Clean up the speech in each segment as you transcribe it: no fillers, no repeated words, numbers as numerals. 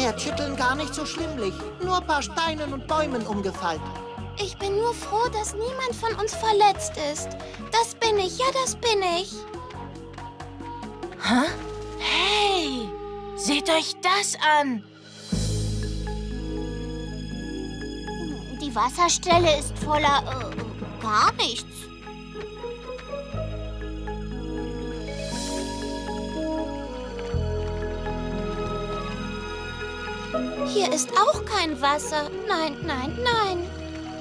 Erdschütteln gar nicht so schlimmlich. Nur ein paar Steinen und Bäumen umgefallen. Ich bin nur froh, dass niemand von uns verletzt ist. Das bin ich, ja, das bin ich. Hä? Hey, seht euch das an. Die Wasserstelle ist voller gar nichts. Hier ist auch kein Wasser. Nein, nein, nein.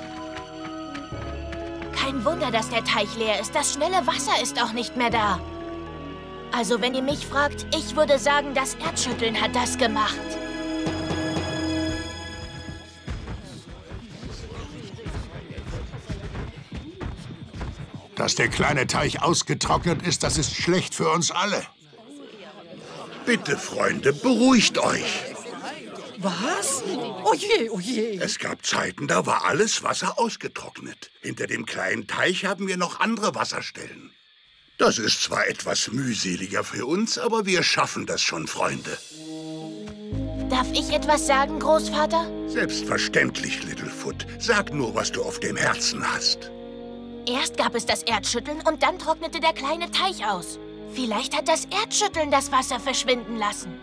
Kein Wunder, dass der Teich leer ist. Das schnelle Wasser ist auch nicht mehr da. Also, wenn ihr mich fragt, ich würde sagen, das Erdschütteln hat das gemacht. Dass der kleine Teich ausgetrocknet ist, das ist schlecht für uns alle. Bitte, Freunde, beruhigt euch. Was? Oh je, oh je. Es gab Zeiten, da war alles Wasser ausgetrocknet. Hinter dem kleinen Teich haben wir noch andere Wasserstellen. Das ist zwar etwas mühseliger für uns, aber wir schaffen das schon, Freunde. Darf ich etwas sagen, Großvater? Selbstverständlich, Littlefoot. Sag nur, was du auf dem Herzen hast. Erst gab es das Erdschütteln und dann trocknete der kleine Teich aus. Vielleicht hat das Erdschütteln das Wasser verschwinden lassen.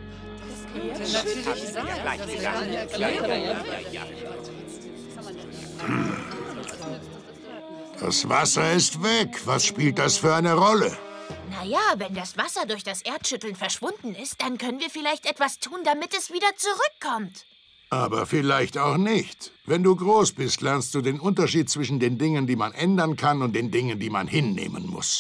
Das Wasser ist weg. Was spielt das für eine Rolle? Naja, wenn das Wasser durch das Erdschütteln verschwunden ist, dann können wir vielleicht etwas tun, damit es wieder zurückkommt. Aber vielleicht auch nicht. Wenn du groß bist, lernst du den Unterschied zwischen den Dingen, die man ändern kann, und den Dingen, die man hinnehmen muss.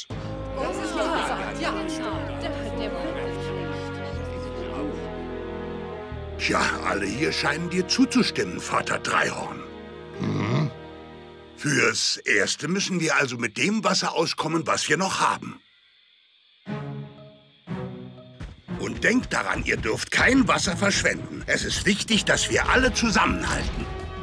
Tja, alle hier scheinen dir zuzustimmen, Vater Dreihorn. Mhm. Fürs Erste müssen wir also mit dem Wasser auskommen, was wir noch haben. Und denkt daran, ihr dürft kein Wasser verschwenden. Es ist wichtig, dass wir alle zusammenhalten.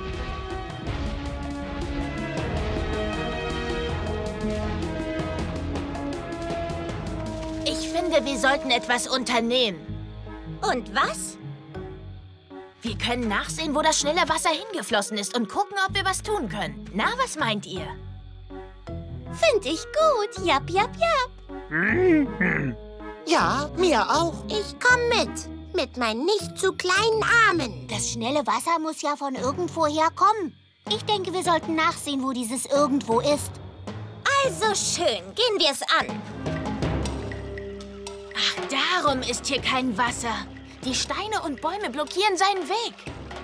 Ich finde, wir sollten etwas unternehmen. Und was? Wir können nachsehen, wo das schnelle Wasser hingeflossen ist und gucken, ob wir was tun können. Na, was meint ihr? Find ich gut. Jap, jap, jap. Ja, mir auch. Ich komm mit. Mit meinen nicht zu kleinen Armen. Das schnelle Wasser muss ja von irgendwoher kommen. Ich denke, wir sollten nachsehen, wo dieses Irgendwo ist. Also schön. Gehen wir es an. Ach, darum ist hier kein Wasser. Die Steine und Bäume blockieren seinen Weg.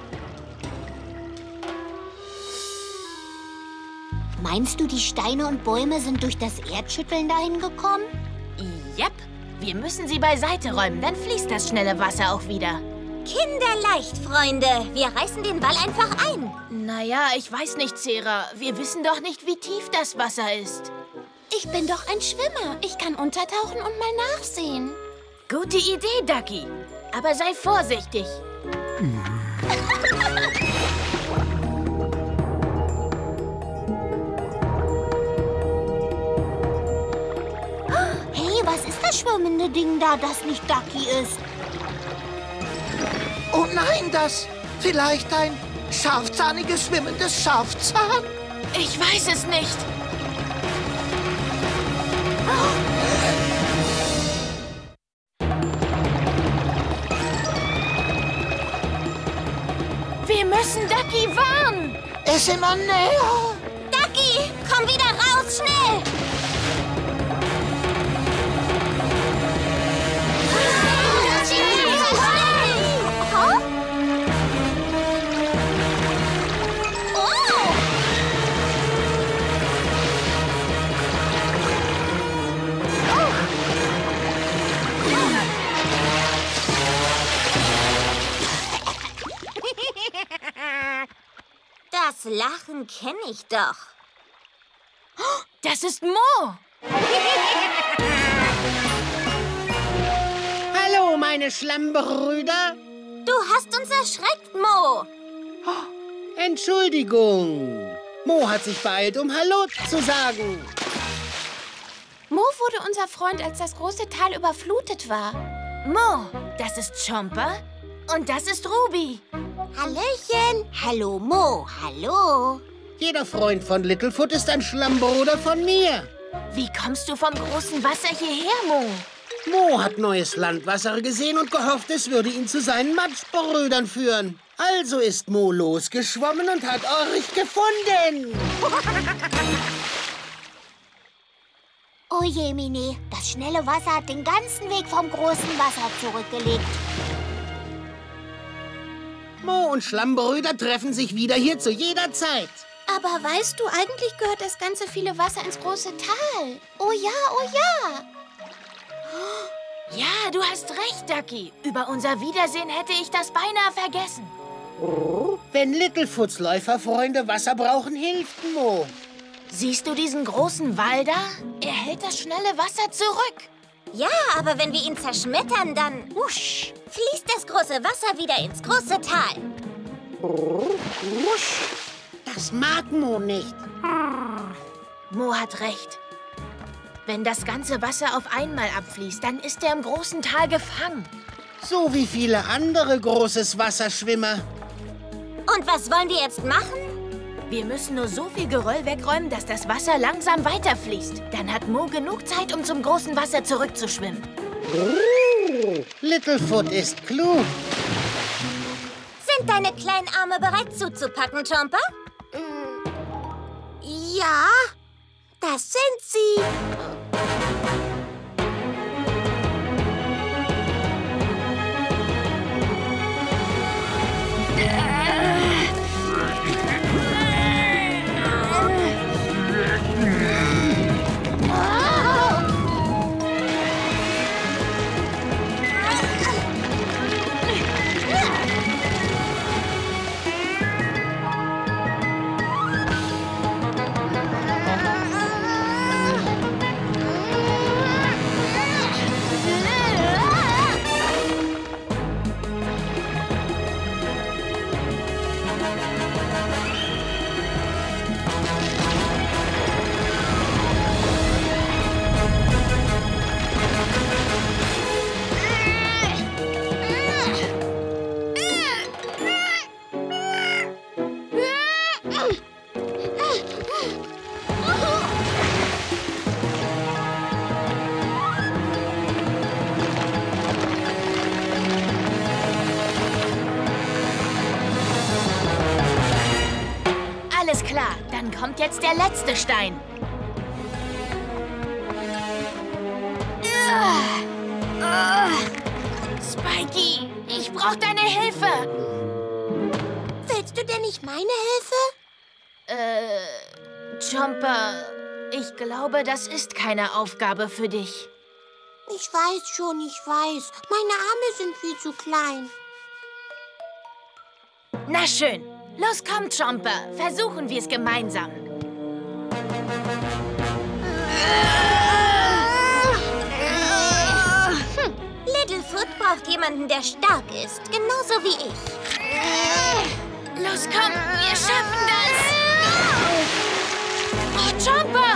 Meinst du, die Steine und Bäume sind durch das Erdschütteln dahin gekommen? Jep. Wir müssen sie beiseite räumen, dann fließt das schnelle Wasser auch wieder. Kinderleicht, Freunde. Wir reißen den Wall einfach ein. Naja, ich weiß nicht, Zera. Wir wissen doch nicht, wie tief das Wasser ist. Ich bin doch ein Schwimmer. Ich kann untertauchen und mal nachsehen. Gute Idee, Ducky. Aber sei vorsichtig. Hey, was ist das schwimmende Ding da, das nicht Ducky ist? Oh nein, das... Vielleicht ein scharfzahniges, schwimmendes Schafzahn? Ich weiß es nicht. Wir müssen Ducky warnen. Es ist immer näher. Ducky, komm wieder raus, schnell! Das Lachen kenne ich doch. Das ist Mo. Hallo, meine Schlammbrüder. Du hast uns erschreckt, Mo. Entschuldigung. Mo hat sich beeilt, um Hallo zu sagen. Mo wurde unser Freund, als das große Tal überflutet war. Mo, das ist Chomper. Und das ist Ruby. Hallöchen. Hallo, Mo. Hallo. Jeder Freund von Littlefoot ist ein Schlammbruder von mir. Wie kommst du vom großen Wasser hierher, Mo? Mo hat neues Landwasser gesehen und gehofft, es würde ihn zu seinen Matschbrüdern führen. Also ist Mo losgeschwommen und hat euch gefunden. Oh je, Mini. Das schnelle Wasser hat den ganzen Weg vom großen Wasser zurückgelegt. Mo und Schlammbrüder treffen sich wieder hier zu jeder Zeit. Aber weißt du, eigentlich gehört das ganze viele Wasser ins große Tal. Oh ja, oh ja. Ja, du hast recht, Ducky. Über unser Wiedersehen hätte ich das beinahe vergessen. Wenn Littlefoots Läuferfreunde Wasser brauchen, hilft Mo. Siehst du diesen großen Wall da? Er hält das schnelle Wasser zurück. Ja, aber wenn wir ihn zerschmettern, dann fließt das große Wasser wieder ins große Tal. Das mag Mo nicht. Mo hat recht. Wenn das ganze Wasser auf einmal abfließt, dann ist er im großen Tal gefangen. So wie viele andere großes Wasserschwimmer. Und was wollen wir jetzt machen? Wir müssen nur so viel Geröll wegräumen, dass das Wasser langsam weiterfließt. Dann hat Mo genug Zeit, um zum großen Wasser zurückzuschwimmen. Littlefoot ist klug. Sind deine kleinen Arme bereit zuzupacken, Chomper? Ja, das sind sie. Alles klar, dann kommt jetzt der letzte Stein. Spikey, ich brauche deine Hilfe. Willst du denn nicht meine Hilfe? Chomper, ich glaube, das ist keine Aufgabe für dich. Ich weiß schon, ich weiß. Meine Arme sind viel zu klein. Na schön. Los, komm, Chomper. Versuchen wir es gemeinsam. Littlefoot braucht jemanden, der stark ist. Genauso wie ich. Los, komm. Wir schaffen das. Oh, Chomper!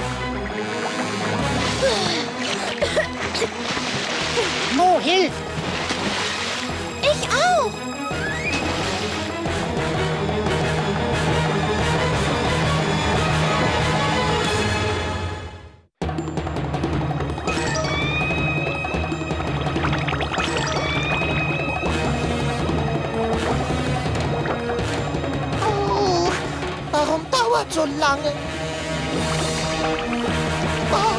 Mo, hilf! Ich auch. Warum dauert so lange? Oh.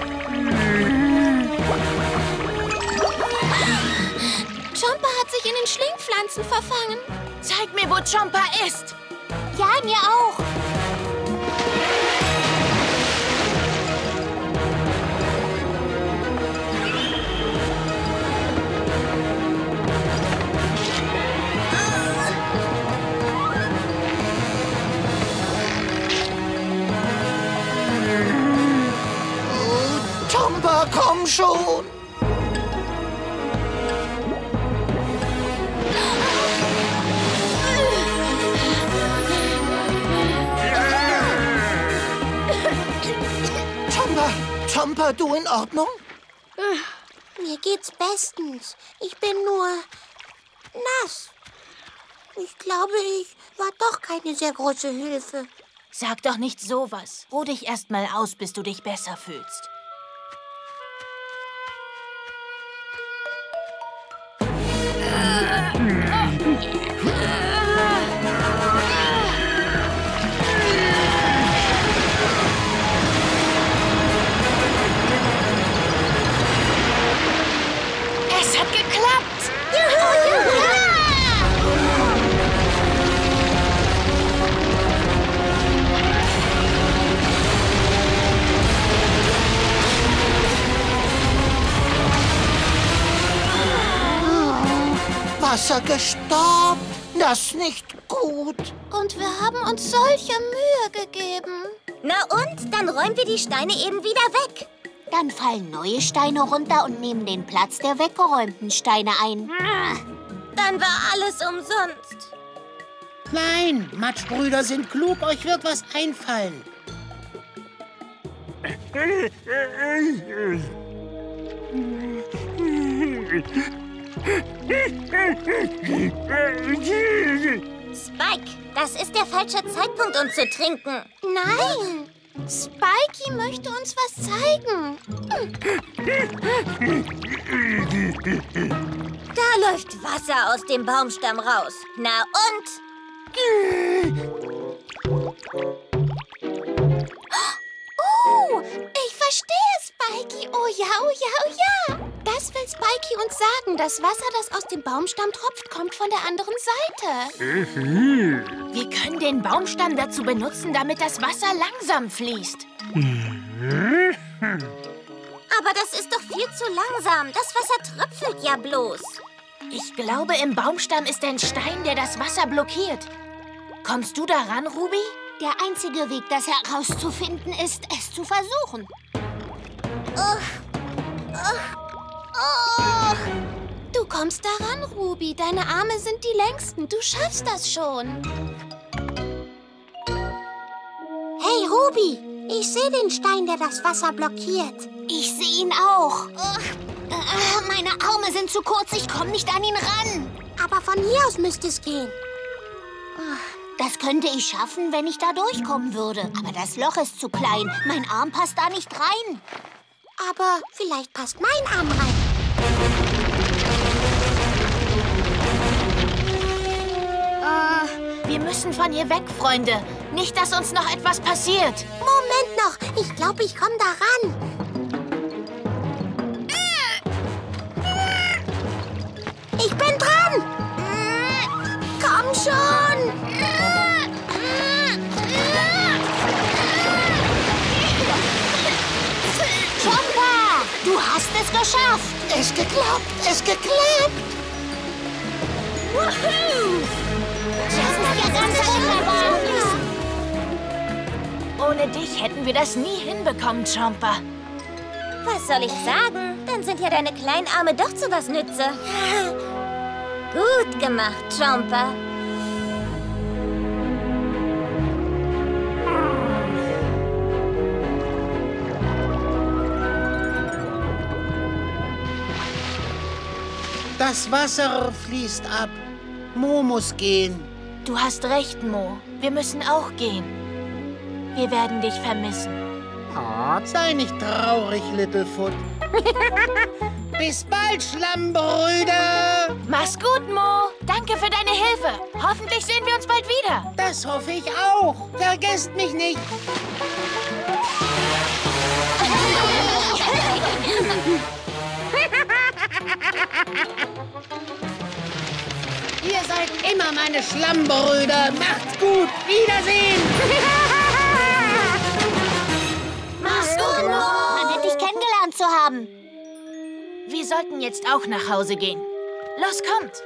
Chomper hat sich in den Schlingpflanzen verfangen. Zeig mir, wo Chomper ist. Ja, mir auch. Chomper, komm schon! Chomper, du in Ordnung? Mir geht's bestens. Ich bin nur nass. Ich glaube, ich war doch keine sehr große Hilfe. Sag doch nicht sowas. Ruh dich erst mal aus, bis du dich besser fühlst. Es hat geklappt! Juhu! Wasser gestoppt. Das ist nicht gut. Und wir haben uns solche Mühe gegeben. Na und? Dann räumen wir die Steine eben wieder weg. Dann fallen neue Steine runter und nehmen den Platz der weggeräumten Steine ein. Dann war alles umsonst. Nein, Matschbrüder sind klug, euch wird was einfallen. Spike, das ist der falsche Zeitpunkt, um zu trinken. Nein, Spikey möchte uns was zeigen. Da läuft Wasser aus dem Baumstamm raus. Na und? Oh, ich verstehe, Spikey. Oh ja, oh ja, oh ja. Das will Spikey uns sagen. Das Wasser, das aus dem Baumstamm tropft, kommt von der anderen Seite. Wir können den Baumstamm dazu benutzen, damit das Wasser langsam fließt. Aber das ist doch viel zu langsam. Das Wasser tröpfelt ja bloß. Ich glaube, im Baumstamm ist ein Stein, der das Wasser blockiert. Kommst du daran, Ruby? Der einzige Weg, das herauszufinden, ist, es zu versuchen. Du kommst daran, Ruby. Deine Arme sind die längsten. Du schaffst das schon. Hey, Ruby. Ich sehe den Stein, der das Wasser blockiert. Ich sehe ihn auch. Meine Arme sind zu kurz. Ich komme nicht an ihn ran. Aber von hier aus müsste es gehen. Das könnte ich schaffen, wenn ich da durchkommen würde. Aber das Loch ist zu klein. Mein Arm passt da nicht rein. Aber vielleicht passt mein Arm rein. Wir müssen von ihr weg, Freunde. Nicht, dass uns noch etwas passiert. Moment noch. Ich glaube, ich komme da ran. Ich bin dran. Komm schon. Chomper, du hast es geschafft. Es geklappt, es geklappt. Woohoo! Das ist ja ganz wunderbar. Ohne dich hätten wir das nie hinbekommen, Chomper. Was soll ich sagen? Dann sind ja deine kleinen Arme doch zu was nütze. Gut gemacht, Chomper. Das Wasser fließt ab. Mo muss gehen. Du hast recht, Mo. Wir müssen auch gehen. Wir werden dich vermissen. Oh, sei nicht traurig, Littlefoot. Bis bald, Schlammbrüder. Mach's gut, Mo. Danke für deine Hilfe. Hoffentlich sehen wir uns bald wieder. Das hoffe ich auch. Vergesst mich nicht. Ihr seid immer meine Schlammbrüder. Macht's gut. Wiedersehen. Mach's gut, Mo. Man hat dich kennengelernt zu haben. Wir sollten jetzt auch nach Hause gehen. Los, kommt.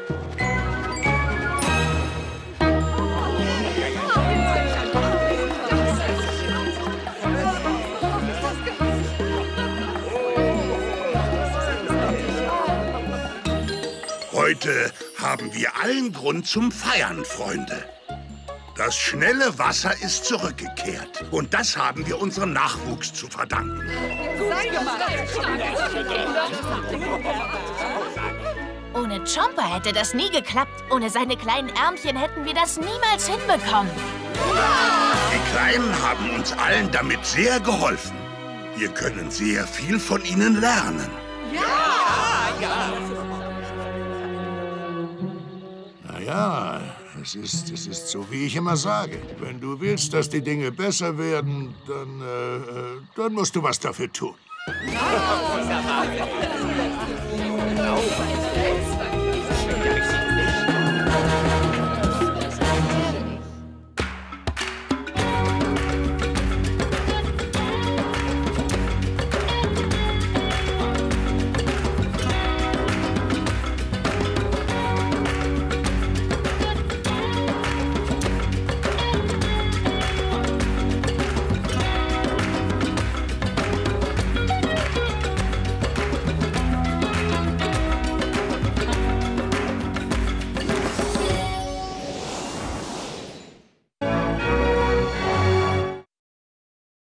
Heute haben wir allen Grund zum Feiern, Freunde. Das schnelle Wasser ist zurückgekehrt. Und das haben wir unserem Nachwuchs zu verdanken. Ohne Chomper hätte das nie geklappt. Ohne seine kleinen Ärmchen hätten wir das niemals hinbekommen. Die Kleinen haben uns allen damit sehr geholfen. Wir können sehr viel von ihnen lernen. Naja, es ist so, wie ich immer sage. Wenn du willst, dass die Dinge besser werden, dann musst du was dafür tun.